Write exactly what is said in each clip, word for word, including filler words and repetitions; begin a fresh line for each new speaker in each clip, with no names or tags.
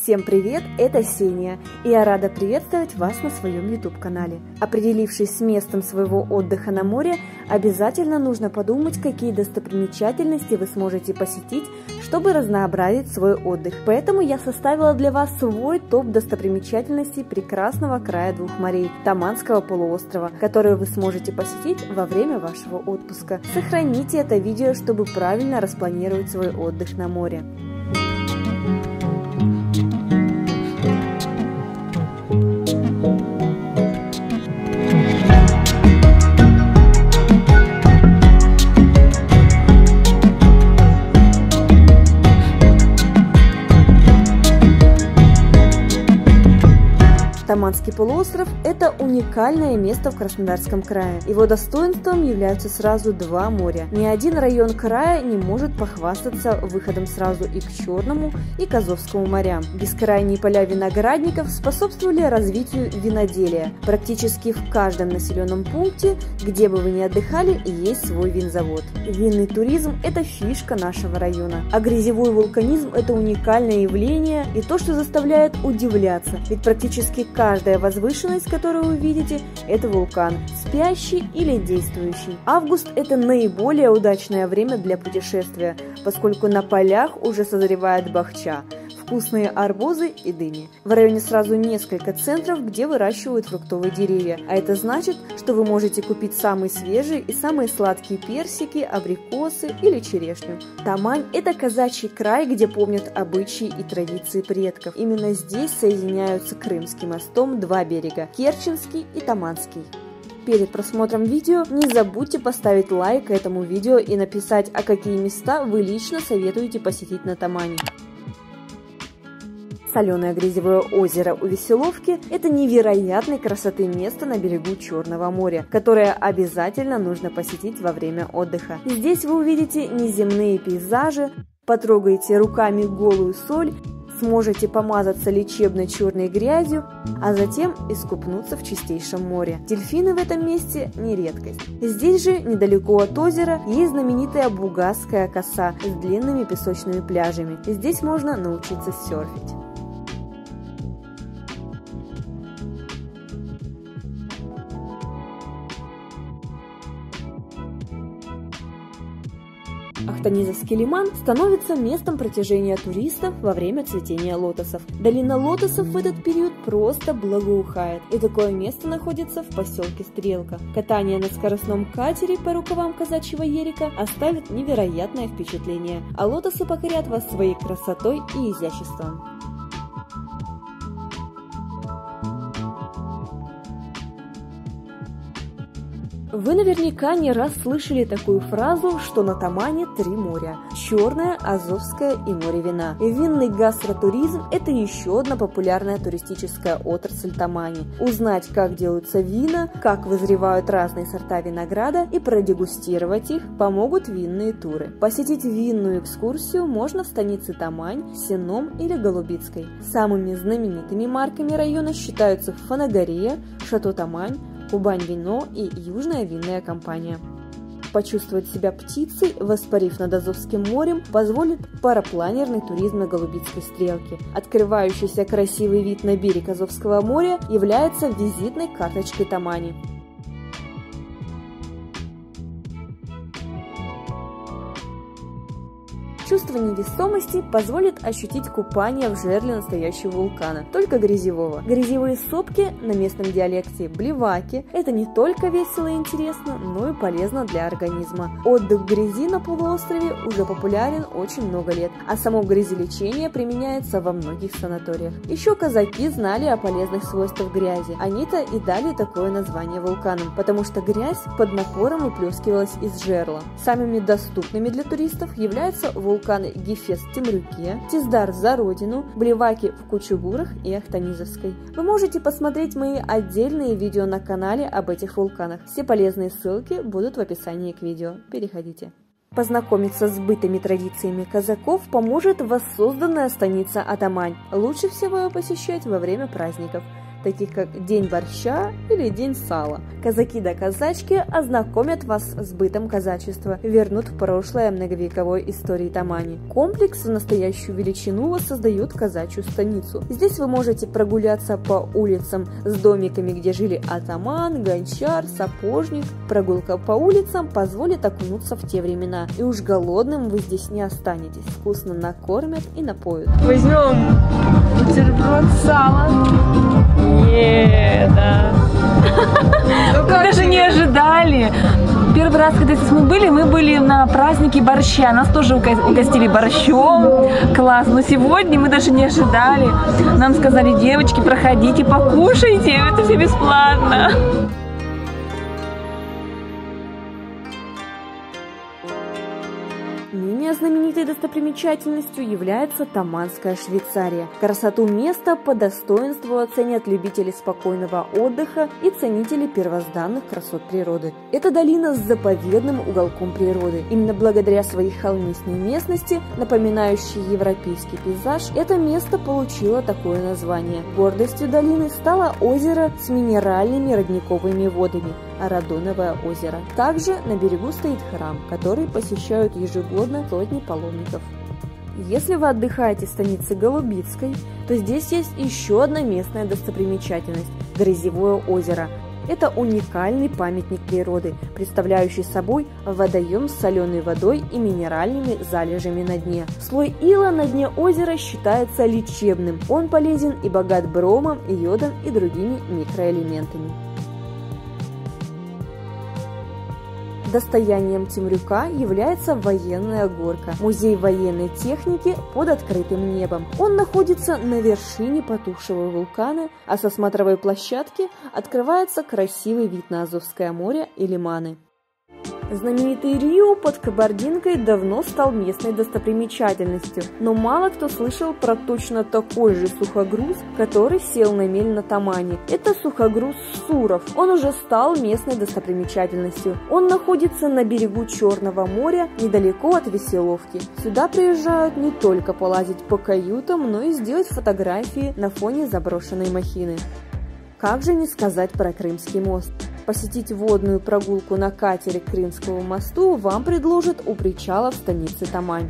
Всем привет, это Сения, и я рада приветствовать вас на своем YouTube-канале. Определившись с местом своего отдыха на море, обязательно нужно подумать, какие достопримечательности вы сможете посетить, чтобы разнообразить свой отдых. Поэтому я составила для вас свой топ достопримечательностей прекрасного края двух морей – Таманского полуострова, которые вы сможете посетить во время вашего отпуска. Сохраните это видео, чтобы правильно распланировать свой отдых на море. Таманский полуостров – это уникальное место в Краснодарском крае. Его достоинством являются сразу два моря. Ни один район края не может похвастаться выходом сразу и к Черному, и к Азовскому морям. Бескрайние поля виноградников способствовали развитию виноделия. Практически в каждом населенном пункте, где бы вы ни отдыхали, есть свой винзавод. Винный туризм – это фишка нашего района. А грязевой вулканизм – это уникальное явление и то, что заставляет удивляться. Ведь практически каждая возвышенность, которую вы видите, это вулкан, спящий или действующий. Август – это наиболее удачное время для путешествия, поскольку на полях уже созревает бахча, вкусные арбузы и дыни. В районе сразу несколько центров, где выращивают фруктовые деревья, а это значит, что вы можете купить самые свежие и самые сладкие персики, абрикосы или черешню. Тамань – это казачий край, где помнят обычаи и традиции предков. Именно здесь соединяются Крымским мостом два берега – Керченский и Таманский. Перед просмотром видео не забудьте поставить лайк этому видео и написать, а какие места вы лично советуете посетить на Тамане. Соленое грязевое озеро у Веселовки – это невероятной красоты место на берегу Черного моря, которое обязательно нужно посетить во время отдыха. Здесь вы увидите неземные пейзажи, потрогаете руками голую соль, сможете помазаться лечебной черной грязью, а затем искупнуться в чистейшем море. Дельфины в этом месте не редкость. Здесь же, недалеко от озера, есть знаменитая Бугасская коса с длинными песочными пляжами. Здесь можно научиться серфить. Ахтанизовский лиман становится местом протяжения туристов во время цветения лотосов. Долина лотосов в этот период просто благоухает, и такое место находится в поселке Стрелка. Катание на скоростном катере по рукавам казачьего ерика оставит невероятное впечатление, а лотосы покорят вас своей красотой и изяществом. Вы наверняка не раз слышали такую фразу, что на Тамане три моря – Черное, Азовское и море вина. Винный гастротуризм – это еще одна популярная туристическая отрасль Тамани. Узнать, как делаются вина, как вызревают разные сорта винограда и продегустировать их помогут винные туры. Посетить винную экскурсию можно в станице Тамань, Сенном или Голубицкой. Самыми знаменитыми марками района считаются Фанагория, Шато Тамань, Кубань-Вино и Южная винная компания. Почувствовать себя птицей, воспарив над Азовским морем, позволит парапланерный туризм на Голубицкой стрелке. Открывающийся красивый вид на берег Азовского моря является визитной карточкой Тамани. Чувство невесомости позволит ощутить купание в жерле настоящего вулкана, только грязевого. Грязевые сопки, на местном диалекте блеваки, это не только весело и интересно, но и полезно для организма. Отдых в грязи на полуострове уже популярен очень много лет, а само грязелечение применяется во многих санаториях. Еще казаки знали о полезных свойствах грязи, они-то и дали такое название вулканам, потому что грязь под напором выплескивалась из жерла. Самыми доступными для туристов являются вулканы Вулканы Гефест в Темрюке, Тиздар за Родину, Блеваки в Кучугурах и Ахтанизовской. Вы можете посмотреть мои отдельные видео на канале об этих вулканах. Все полезные ссылки будут в описании к видео. Переходите. Познакомиться с бытом и традициями казаков поможет воссозданная станица Атамань. Лучше всего ее посещать во время праздников. таких как День борща или День сала. Казаки да казачки ознакомят вас с бытом казачества, вернут в прошлое многовековой истории Тамани. Комплекс в настоящую величину воссоздает казачью станицу. Здесь вы можете прогуляться по улицам с домиками, где жили атаман, гончар, сапожник. Прогулка по улицам позволит окунуться в те времена, и уж голодным вы здесь не останетесь. Вкусно накормят и напоят.
Возьмем бутерброд с салом. Е, да. Мы даже не ожидали. Первый раз, когда здесь мы были, мы были на празднике борща. Нас тоже угостили борщом. Класс. Но сегодня мы даже не ожидали. Нам сказали: девочки, проходите, покушайте. Это все бесплатно.
Менее знаменитой достопримечательностью является Таманская Швейцария. Красоту места по достоинству оценят любители спокойного отдыха и ценители первозданных красот природы. Это долина с заповедным уголком природы. Именно благодаря своей холмистой местности, напоминающей европейский пейзаж, это место получило такое название. Гордостью долины стало озеро с минеральными родниковыми водами – Радоновое озеро. Также на берегу стоит храм, который посещают ежегодно сотни паломников. Если вы отдыхаете в станице Голубицкой, то здесь есть еще одна местная достопримечательность – Грязевое озеро. Это уникальный памятник природы, представляющий собой водоем с соленой водой и минеральными залежами на дне. Слой ила на дне озера считается лечебным. Он полезен и богат бромом, йодом и другими микроэлементами. Достоянием Темрюка является военная горка, музей военной техники под открытым небом. Он находится на вершине потухшего вулкана, а со смотровой площадки открывается красивый вид на Азовское море и лиманы. Знаменитый Рио под Кабардинкой давно стал местной достопримечательностью, но мало кто слышал про точно такой же сухогруз, который сел на мель на Тамани. Это сухогруз Суров. Он уже стал местной достопримечательностью. Он находится на берегу Черного моря, недалеко от Веселовки. Сюда приезжают не только полазить по каютам, но и сделать фотографии на фоне заброшенной махины. Как же не сказать про Крымский мост? Посетить водную прогулку на катере к Крымскому мосту вам предложат у причала в станице Тамань.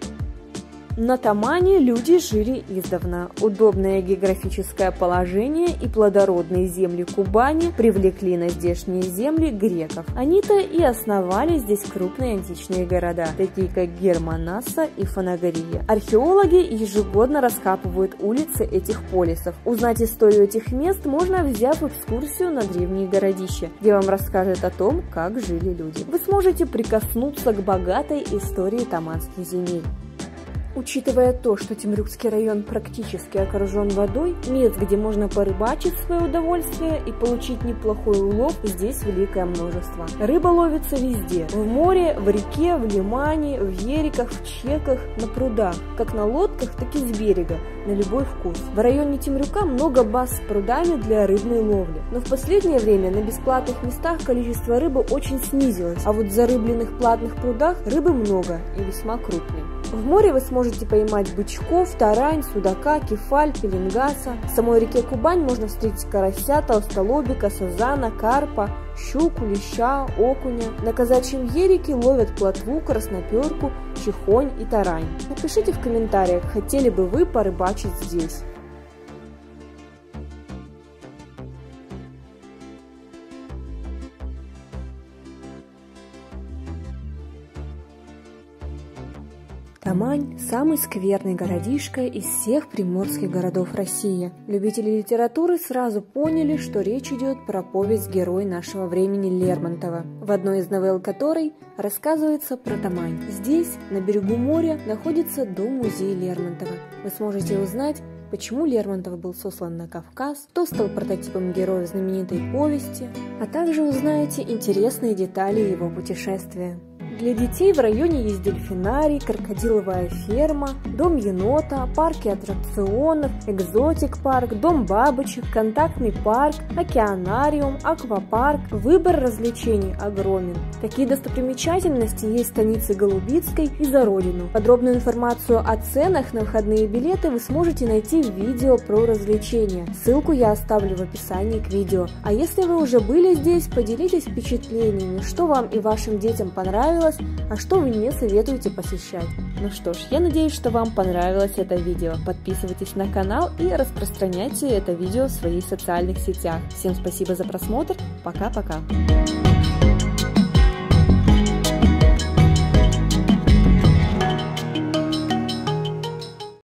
На Тамани люди жили издавна. Удобное географическое положение и плодородные земли Кубани привлекли на здешние земли греков. Они-то и основали здесь крупные античные города, такие как Германаса и Фанагория. Археологи ежегодно раскапывают улицы этих полисов. Узнать историю этих мест можно, взяв экскурсию на древние городища, где вам расскажут о том, как жили люди. Вы сможете прикоснуться к богатой истории таманских земель. Учитывая то, что Темрюкский район практически окружен водой, мест, где можно порыбачить в свое удовольствие и получить неплохой улов, здесь великое множество. Рыба ловится везде – в море, в реке, в лимане, в ериках, в чеках, на прудах, как на лодках, так и с берега, на любой вкус. В районе Темрюка много баз с прудами для рыбной ловли, но в последнее время на бесплатных местах количество рыбы очень снизилось, а вот в зарыбленных платных прудах рыбы много и весьма крупной. В море вы сможете поймать бычков, тарань, судака, кефаль, пеленгаса. В самой реке Кубань можно встретить карася, толстолобика, сазана, карпа, щуку, леща, окуня. На казачьем ерике ловят плотву, красноперку, чехонь и тарань. Напишите в комментариях, хотели бы вы порыбачить здесь. Тамань – самый скверный городишко из всех приморских городов России. Любители литературы сразу поняли, что речь идет про повесть «Герой нашего времени» Лермонтова, в одной из новелл которой рассказывается про Тамань. Здесь, на берегу моря, находится дом-музей Лермонтова. Вы сможете узнать, почему Лермонтов был сослан на Кавказ, кто стал прототипом героя знаменитой повести, а также узнаете интересные детали его путешествия. Для детей в районе есть дельфинарий, крокодиловая ферма, дом енота, парки аттракционов, экзотик-парк, дом бабочек, контактный парк, океанариум, аквапарк. Выбор развлечений огромен. Такие достопримечательности есть в станице Голубицкой и за родину. Подробную информацию о ценах на входные билеты вы сможете найти в видео про развлечения. Ссылку я оставлю в описании к видео. А если вы уже были здесь, поделитесь впечатлениями, что вам и вашим детям понравилось, а что вы не советуете посещать. Ну что ж, я надеюсь, что вам понравилось это видео. Подписывайтесь на канал и распространяйте это видео в своих социальных сетях. Всем спасибо за просмотр. Пока-пока.